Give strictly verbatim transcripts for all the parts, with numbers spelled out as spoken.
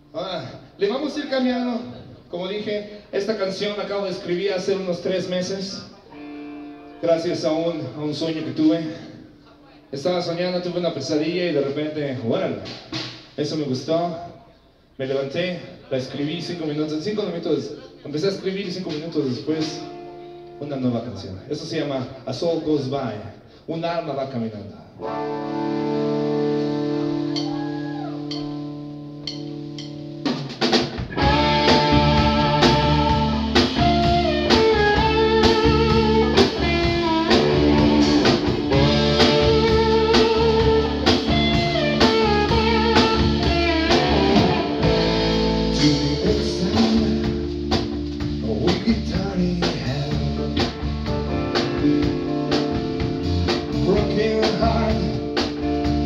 Ah, le vamos a ir cambiando. Como dije, esta canción la acabo de escribir hace unos tres meses. Gracias a un, a un sueño que tuve. Estaba soñando, tuve una pesadilla y de repente, bueno, eso me gustó. Me levanté, la escribí cinco minutos, cinco minutos, empecé a escribir y cinco minutos después, una nueva canción. Eso se llama A Soul Goes By, un alma va caminando. Broken heart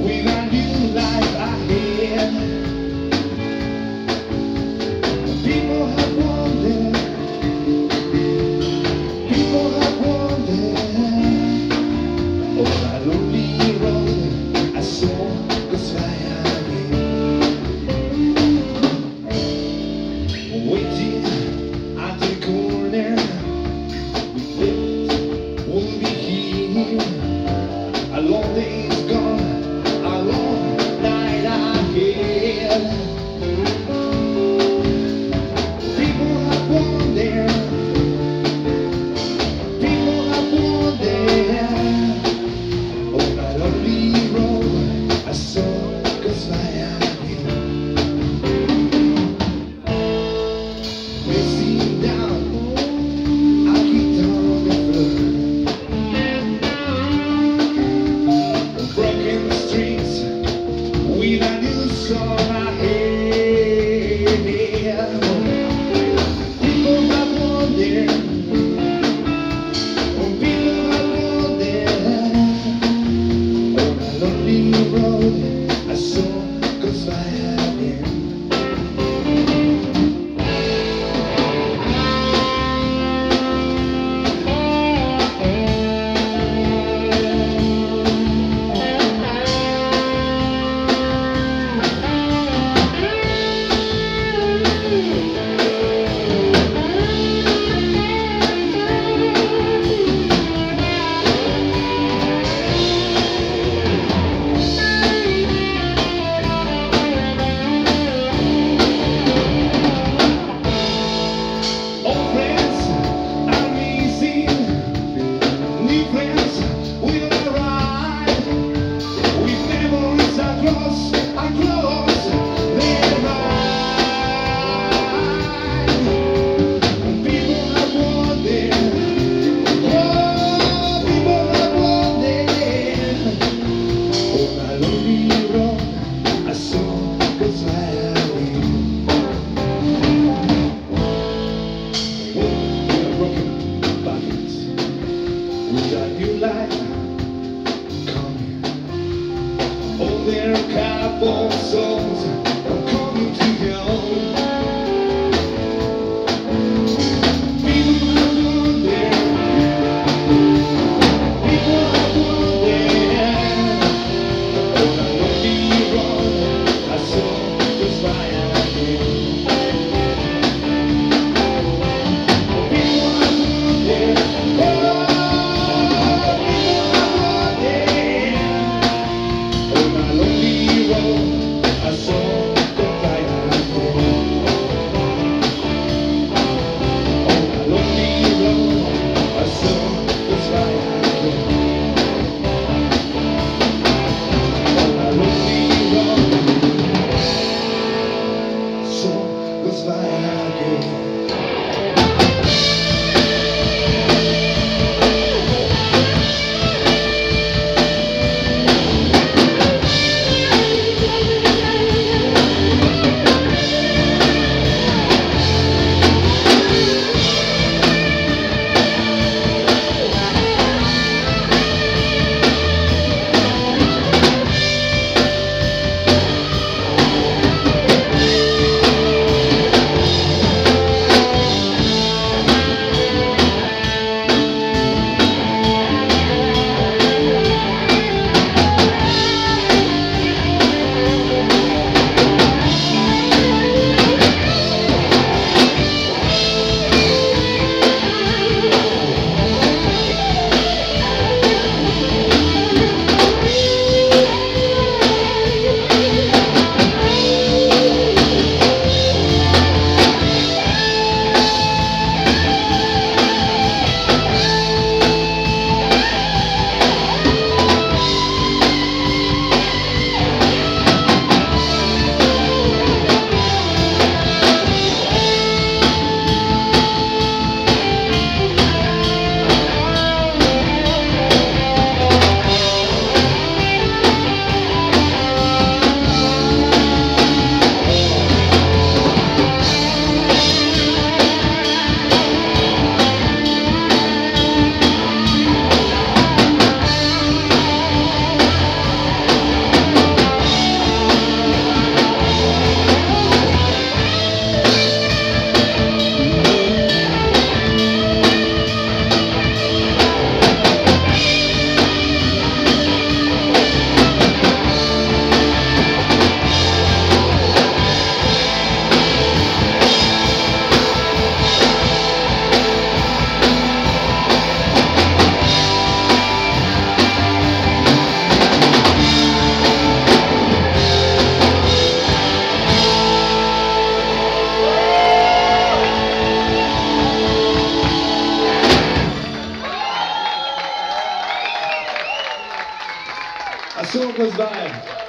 Marcos Vibe.